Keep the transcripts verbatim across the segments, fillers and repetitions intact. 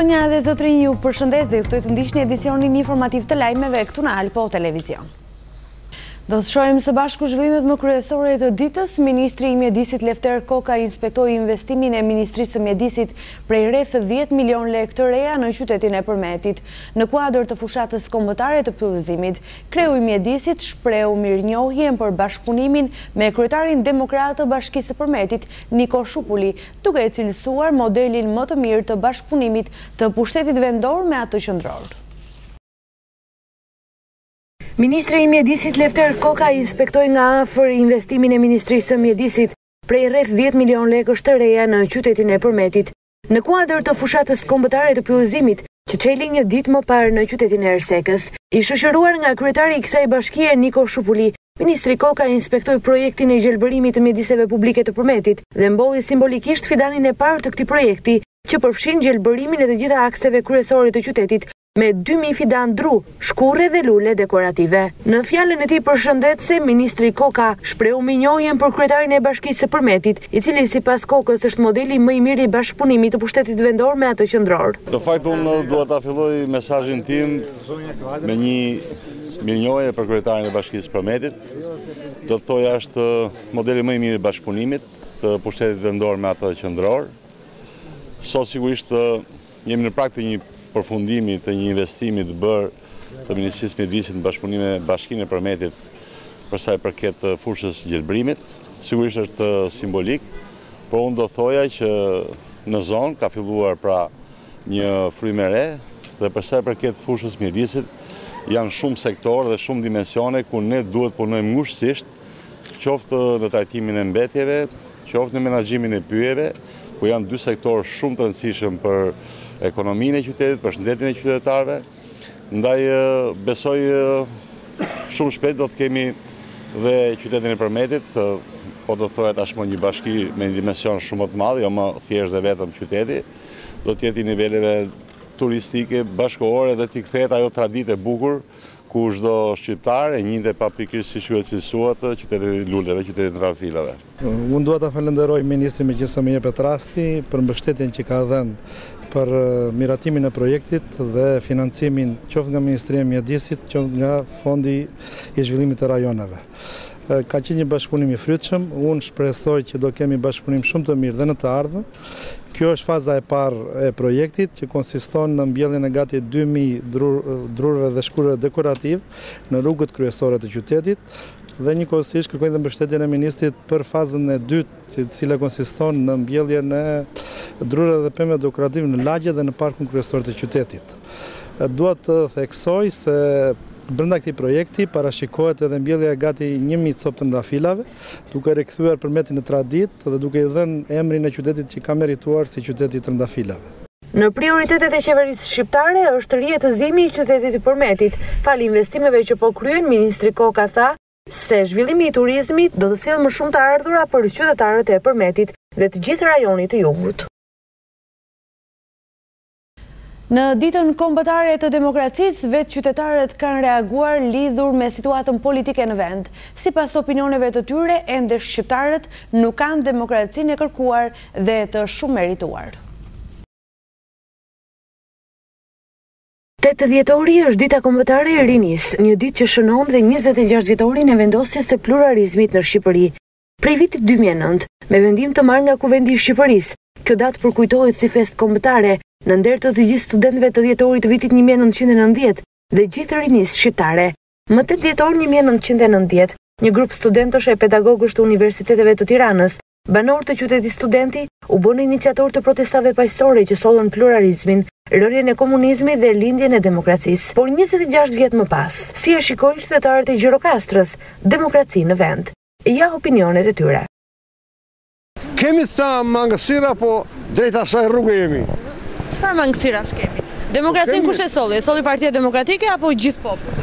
Zonja dhe zotrinj, ju përshëndes dhe juftoj të ndiqni edicionin informativ të lajmeve këtu në Alpo Televizion. Do të shohim së bashku zhvillimet më kryesore të ditës. Ministri i Mjedisit Lefter Koka inspektoi investimin e Ministrisë së Mjedisit prej rreth dhjetë milion lekë të reja në qytetin e Përmetit. Në kuadër të fushatës kombëtare të pyllëzimit, kreu i Mjedisit shpreu mirënjohjen për bashkëpunimin me kryetarin demokrat të Bashkisë së Përmetit, Niko Shupuli, duke e cilësuar modelin më të mirë të bashkëpunimit të pushtetit vendor me atë qendror. Ministri i Mjedisit Lefter Koka inspektoi nga afër investimin e Ministrisë së Mjedisit prej rreth dhjetë milion lekësh të reja në qytetin e Përmetit, në kuadër të fushatës kombëtare të pyllëzimit, që çeli një ditë më parë në qytetin e Ersekës. I shoqëruar nga kryetari i kësaj bashkie Niko Shupuli, Ministri Koka inspektoi projektin e gjelbërimit të mjediseve publike të Përmetit dhe mbolli simbolikisht fidanin e parë të këtij projekti, që përfshin gjelbërimin e të gjitha akseve kryesore të qytetit, me dy mijë fidan dru, shkurre dhe lule dekorative. Në fjalën e tij përshëndetëse, Ministri Koka shpreu mirënjohjen për kryetarin e Bashkisë së Përmetit, i cili sipas Kokës është modeli më i mirë i bashkëpunimit të pushtetit vendor me atë qendror. Në fakt unë dua ta filloj mesazhin tim me një mirënjohje për kryetarin e Bashkisë së Përmetit. Do të thoja është modeli më i mirë i bashkëpunimit të pushtetit vendor me atë qendror. Sot sigurisht jemi në prag të një përfundimi të një investimi të bërë të Ministrisë së Mjedisit në bashkëpunim me Bashkinë e Përmetit për sa i përket fushës gjelbërimit. Sigurisht është simbolik, por unë do thoja që në zonë ka filluar pra një frymë e re dhe për sa i përket fushës Mjedisit janë shumë sektorë dhe shumë dimensione ku ne duhet punojmë ngushësisht, qoftë në trajtimin e mbetjeve, qoftë në menaxhimin e pyjeve, ku janë dy sektorë shumë të rëndësishëm për ekonominë e qytetit, për shëndetin e qytetarëve. Ndaj besoj shumë shpejt do të kemi dhe qytetin e Përmetit, po do të thoya tashmë një bashki me një dimension shumë më të madh, jo më thjesht dhe vetëm qyteti, do të jetë i niveleve turistike, bashkëkohore dhe t'i kthehet ajo traditë e bukur ku çdo shqiptar e njinte pa pikërisht si quhet cilësuat qytetin e luleve, qytetin e trafilave. Unë dua ta falenderoj ministrin me që më jepet rasti për mbështetjen që ka dhënë për miratimin e projektit dhe financimin qoftë nga Ministria e Mjedisit, qoftë nga Fondi i Zhvillimit të Rajoneve. Ka qenë një bashkëpunim i frytshëm, unë shpresoj që do kemi bashkëpunim shumë të mirë dhe në të ardhmen. Kjo është faza e parë e projektit, që konsiston në mbjelljen e gati dy mijë drurve dhe shkurre dekorativ në rrugët kryesore të qytetit, dhe njëkohësisht kërkojmë dhe mbështetjen e ministrit për fazën e dytë, e cila konsiston në mbjelljen e drurve dhe pemëve dekorative në lagje dhe në parkun kryesor të qytetit. Dua të theksoj se brenda këtij projekti parashikohet edhe mbjellja e gati një mijë copë të trëndafilave, duke rikthyer Përmetin në traditë dhe duke i dhënë emrin e qytetit që ka merituar si qyteti i trëndafilave. Në prioritetet e qeverisë shqiptare është rihetëzimi i qytetit të Përmetit. Fal investimeve që po kryen, Ministri Koka tha se zhvillimi i turizmit do të sjellë më shumë të ardhura për qytetarët e Përmetit dhe të gjithë rajonit të jugut. Në ditën kombëtare të demokracisë, vetë qytetarët kanë reaguar lidhur me situatën politike në vend. Sipas opinioneve të tyre, ende shqiptarët nuk kanë demokracinë e kërkuar dhe të shumë merituar. tetë dhjetori është dita kombëtare e rinis, një ditë që shënon dhe njëzet e gjashtë vjetorin e vendosjes së pluralizmit në Shqipëri. Prej vitit dy mijë e nëntë, me vendim të marrë nga Kuvendi i Shqipërisë, kjo datë përkujtohet si festë kombëtare në nder të të gjithë studentëve të dhjetorit të vitit një mijë e nëntëqind e nëntëdhjetë dhe gjithë rinisë shqiptare. Më tetë dhjetor një mijë e nëntëqind e nëntëdhjetë, një grup studentësh e pedagogësh të universiteteve të Tiranës, banor të qytetit studenti, u bënë iniciator të protestave paqësore që sollën pluralizmin, rërjen e komunizmit dhe lindjen e demokracisë. Por njëzet e gjashtë vjet më pas, si e shikojnë qytetarët e Gjirokastrës demokraci në vend? Ja opinionet e tyre. Kemi ca mangësira, po drejt asaj rrugë jemi. Çfarë mangësirash kemi? Demokracinë kush e solli? E solli Partia Demokratike apo gjithë populli?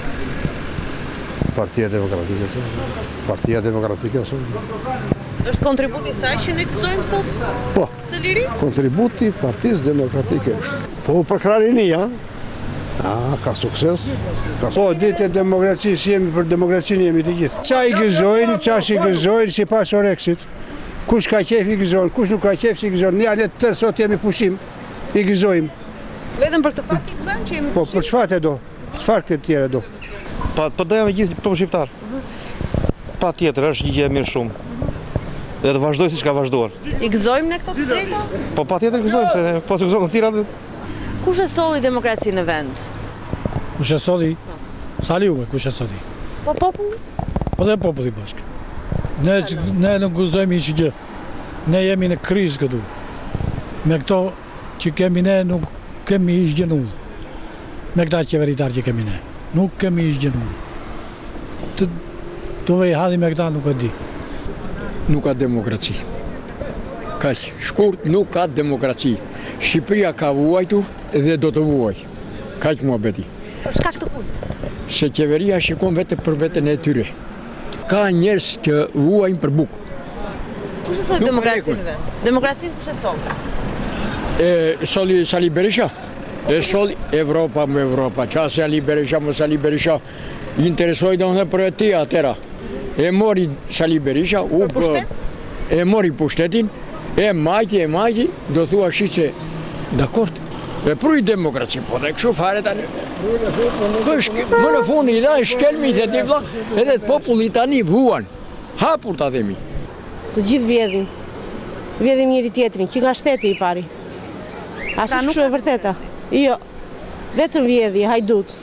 Partia Demokratike. Partia Demokratike. Është kontributi i saj që ne gëzojmë sot? Po. Të liri? Kontributi Partisë Demokratike është. Po për krarinia, a, ka sukses. Ka... Po, ditë e demokracisë jemi, për demokracinë jemi të gjithë. Qa i gëzojnë, qa që i gëzojnë, si pas Oreksit. Kush ka qef i gëzojnë, kush nuk ka qef si i gëzojnë. Ja, ne të sot jemi pushim, i gëzojmë. Vetëm për këtë fakt i gëzojmë që jemi. Po, për çfarë do? Çfarë të tjera do? Pa, po doja me gjithë popull shqiptar. Pa tjetër, është një gjë e mirë shumë. Dhe të vazhdoj siç ka vazhduar. I gëzojmë ne këto të drejta? Po pa tjetër gëzojmë, se po se gëzojmë të tjera. Kush e solli demokracinë në vend? Kush e solli? Sali Uve, kush e solli? Po populli? Po dhe populli bashkë. Ne, ne nuk gëzojmë hiç gjë. Ne jemi në krizë këtu. Me këto që kemi ne nuk kemi hiç gjë në ullë. Me këta qeveritar që kemi ne. Nuk kemi hiç gjë në ullë. Të dove i hadhi me këta nuk e di. Nuk ka demokraci. Kaq shkurt nuk ka demokraci. Shqipëria ka vuajtur dhe do të vuaj. Kaq muhabeti. Për shkak të kujt? Se qeveria shikon vetë për veten e tyre. Ka njerëz që vuajnë për bukë. Kush e solli demokracinë në vend? Demokracinë kush e solli? E solli Sali Berisha. E solli Evropa më Evropa. Qa Sali Berisha më Sali Berisha interesoi domethënë për ti atëra. E mori Sali Berisha, u e mori pushtetin, e majti, e majti, do thua shi që dakord, e pruj demokraci, po dhe kështu fare tani. Më në fund i dha shkelmi të ti vlla, edhe të populli tani vuan, hapur ta themi. Të gjithë vjedhin, vjedhin njëri tjetrin, që nga shteti i pari. Ashtu kështu e vërteta. Jo, vetëm vjedhi, hajdut.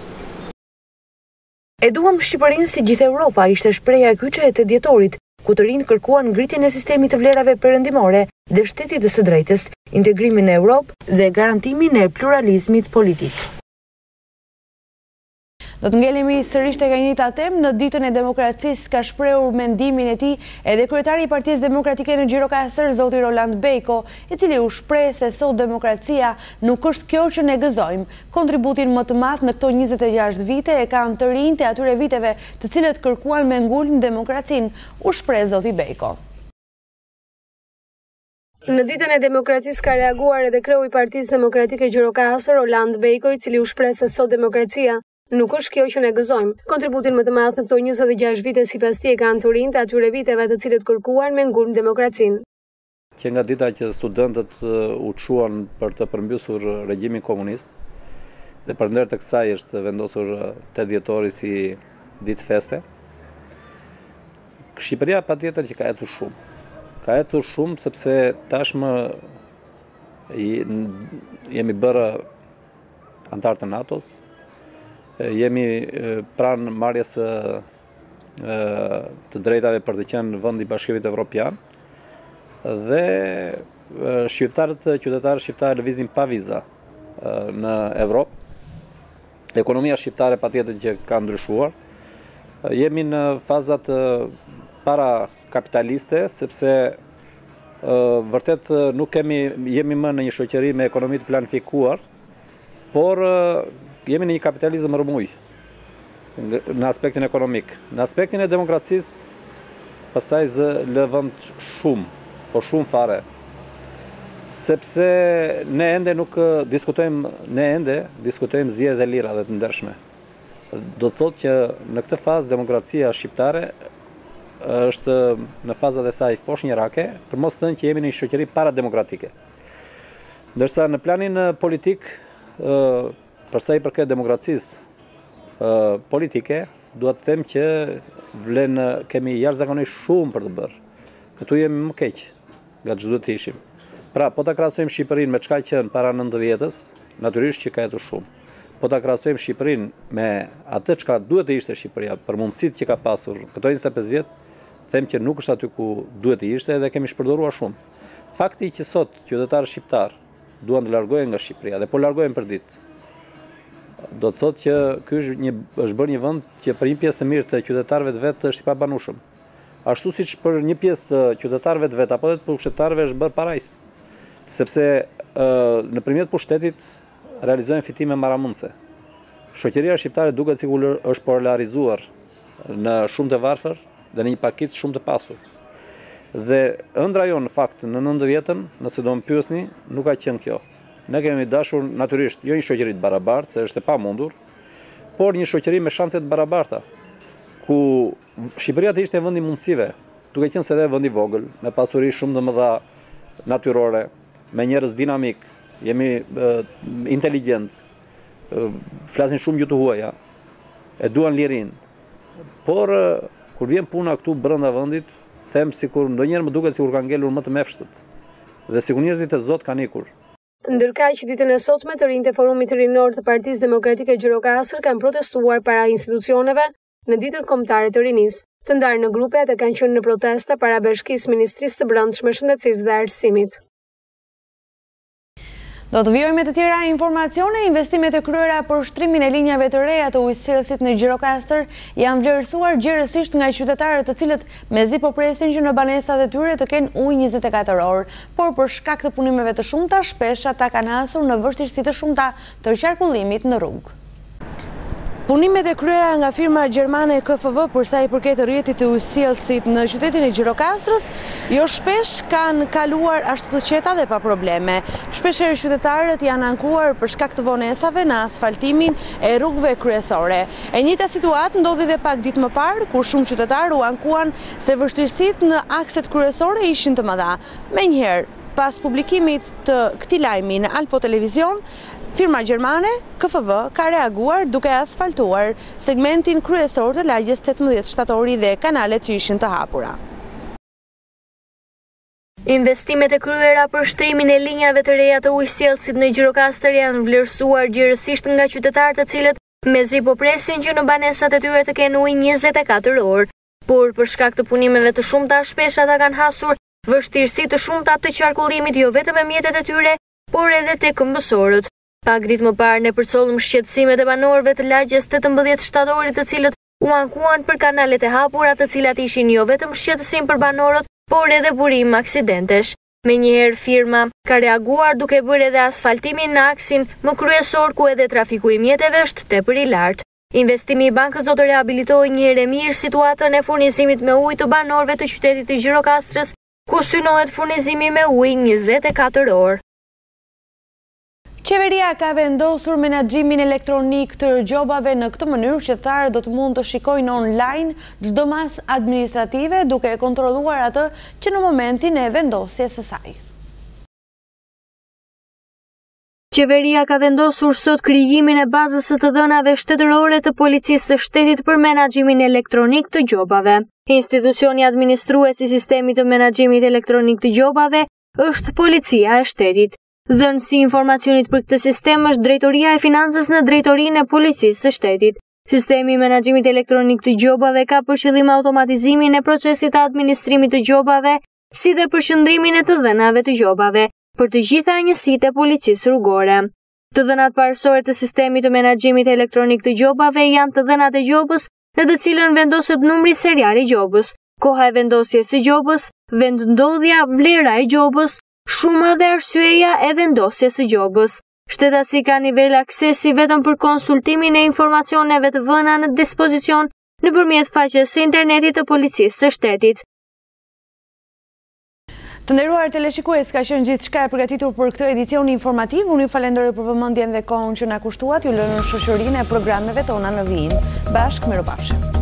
E duam Shqipërinë si gjithë Europa ishte shpreha e kyçe e të djetorit, ku të rinjtë kërkuan ngritjen e sistemit të vlerave perëndimore dhe shtetit të së drejtës, integrimin në Europë dhe garantimin e pluralizmit politik. Do të ngelemi sërish tek e njëjta temë. Në ditën e demokracisë ka shprehur mendimin e tij edhe kryetari i Partisë Demokratike në Gjirokastër, zoti Roland Beko, i cili u shpreh se sot demokracia nuk është kjo që ne gëzojmë. Kontributin më të madh në këto njëzet e gjashtë vite e kanë të rinjtë e atyre viteve të cilët kërkuan me ngulm demokracinë, u shpreh zoti Beko. Në ditën e demokracisë ka reaguar edhe kreu i Partisë Demokratike Gjirokastër, Roland Beko, i cili u shpreh se sot demokracia nuk është kjo që ne gëzojmë. Kontributin më të madh në këto njëzet e gjashtë vite sipas tij kanë të rinjtë atyre viteve të cilët kërkuan me ngulm demokracinë. Që nga dita që studentët u çuan për të përmbysur regjimin komunist dhe përndër të kësaj është vendosur tetë dhjetori si ditë feste. Shqipëria patjetër që ka ecur shumë. Ka ecur shumë sepse tashmë jemi bërë antar të NATO-s. Jemi pranë marrjes së të drejtave për të qenë vend i Bashkimit Evropian dhe shqiptarët, qytetarët shqiptarë lëvizin pa viza në Evropë. Ekonomia shqiptare patjetër që ka ndryshuar. Jemi në fazat para kapitaliste sepse vërtet nuk kemi jemi më në një shoqëri me ekonomi të planifikuar, por jemi në një kapitalizëm rëmuj në aspektin ekonomik. Në aspektin e demokracisë, pastaj zë lë vend shumë, po shumë fare. Sepse ne ende nuk diskutojmë, ne ende diskutojmë zgjedhje të lira dhe të ndershme. Do të thotë që në këtë fazë demokracia shqiptare është në fazat e saj foshnjërake, për mos thënë që jemi në një shoqëri parademokratike. Ndërsa në planin politik, përsa i përket demokracisë politike, duhet të them që vlen kemi jashtëzakonisht shumë për të bërë. Këtu jemi më keq nga ç'do të ishim. Pra, po ta krahasojmë Shqipërinë me çka qenë para nëntëdhjetës, natyrisht që ka ecur shumë. Po ta krahasojmë Shqipërinë me atë çka duhet të ishte Shqipëria, për mundësitë që ka pasur këto njëzet e pesë vjet, them që nuk është aty ku duhet të ishte dhe kemi shpërdoruar shumë. Fakti që sot qytetarët shqiptar duan të largohen nga Shqipëria dhe po largohen për ditë, do të thotë që ky është një është bërë një vend që për një pjesë të mirë të qytetarëve të vet është i pabanueshëm. Ashtu siç për një pjesë të qytetarëve të vet apo të pushtetarëve është bërë parajs, sepse nëpërmjet pushtetit realizojnë fitime maramundse. Shoqëria shqiptare duket sikur është polarizuar në shumë të varfër dhe në një pakicë shumë të pasur. Dhe ëndra jonë në fakt në nëntëdhjetën, nëse do më pyesni, nuk ka qenë kjo. Ne kemi dashur natyrisht jo një shoqëri të barabartë, se është e pamundur, por një shoqëri me shanse të barabarta, ku Shqipëria të ishte vend i mundësive, duke qenë se edhe vend i vogël, me pasuri shumë të mëdha natyrore, me njerëz dinamik, jemi inteligent, flasin shumë gjuhë huaja, e duan lirin. Por kur vjen puna këtu brenda vendit, them sikur ndonjëherë më duket sikur kanë ngelur më të mefshtët dhe sikur njerëzit e Zot kanë ikur. Ndërkaq ditën e sotme të rinjtë e Forumit Rinor të Partisë Demokratike Gjirokastër kanë protestuar para institucioneve në ditën kombëtare të rinisë, të ndarë në grupe dhe kanë qenë në protesta para Bashkisë Ministrisë së Brendshme, Shëndetësisë dhe Arsimit. Do të vijojmë me të tjera informacione. Investimet e kryera për shtrimin e linjave të reja të ujësillësit në Gjirokastër janë vlerësuar gjerësisht nga qytetarët të cilët mezi po presin që në banesat e tyre të kenë ujë njëzet e katër orë, por për shkak të punimeve të shumta, shpesh ata kanë hasur në vështirësi të shumta të qarkullimit në rrugë. Punimet e kryera nga firma gjermane K F W për sa i përket rrjetit të ujësillësit në qytetin e Gjirokastrës, jo shpesh kanë kaluar ashtu të qeta dhe pa probleme. Shpeshherë qytetarët janë ankuar për shkak të vonesave në asfaltimin e rrugëve kryesore. E njëjta situatë ndodhi dhe pak ditë më parë, kur shumë qytetarë u ankuan se vështirësitë në akset kryesore ishin të mëdha. Menjëherë, pas publikimit të këtij lajmi në Alpo Televizion, firma gjermane K F W ka reaguar duke asfaltuar segmentin kryesor të lagjes tetëmbëdhjetë shtatori dhe kanalet që ishin të hapura. Investimet e kryera për shtrimin e linjave të reja të ujësillësit në Gjirokastër janë vlerësuar gjerësisht nga qytetarët të cilët mezi po presin që në banesat e tyre të kenë ujë njëzet e katër orë, por për shkak të punimeve të shumta shpesh ata kanë hasur vështirësi të shumta të qarkullimit jo vetëm me mjetet e tyre, por edhe tek këmbësorët. Pak ditë më parë ne përcollëm shqetësimet e banorëve të lagjes tetëmbëdhjetë shtatorit, të cilët u ankuan për kanalet e hapura, të cilat ishin jo vetëm shqetësim për banorët, por edhe burim aksidentesh. Menjëherë firma ka reaguar duke bërë edhe asfaltimin në aksin më kryesor ku edhe trafiku i mjeteve është tepër i lartë. Investimi i bankës do të rehabilitojë një herë mirë situatën e furnizimit me ujë të banorëve të qytetit të Gjirokastrës, ku synohet furnizimi me ujë njëzet e katër orë. Qeveria ka vendosur menaxhimin elektronik të gjobave. Në këtë mënyrë qytetarët do të mund të shikojnë online çdo masë administrative duke e kontrolluar atë që në momentin e vendosjes së saj. Qeveria ka vendosur sot krijimin e bazës së të dhënave shtetërore të policisë së shtetit për menaxhimin elektronik të gjobave. Institucioni administrues i sistemit të menaxhimit elektronik të gjobave është Policia e Shtetit. Dhënësi i informacionit për këtë sistem është Drejtoria e Financës në Drejtorinë e Policisë së Shtetit. Sistemi i menaxhimit elektronik të gjobave ka për qëllim automatizimin e procesit të administrimit të gjobave, si dhe përqendrimin e të dhënave të gjobave për të gjitha njësitë e policisë rrugore. Të dhënat parësore të sistemit të menaxhimit elektronik të gjobave janë të dhënat e gjobës, në të cilën vendoset numri serial i gjobës, koha e vendosjes së gjobës, vendndodhja, vlera e gjobës, shuma dhe arsyeja e vendosjes së gjobës. Shtetasi ka nivel aksesi vetëm për konsultimin e informacioneve të vëna në dispozicion nëpërmjet faqes së internetit të Policisë së Shtetit. Të nderuar teleshikues, ka qenë gjithçka e përgatitur për këtë edicion informativ. Unë ju falenderoj për vëmendjen dhe kohën që na kushtuat. Ju lënë në shoqërinë e programeve tona në vijim. Bashkë, mirupafshim.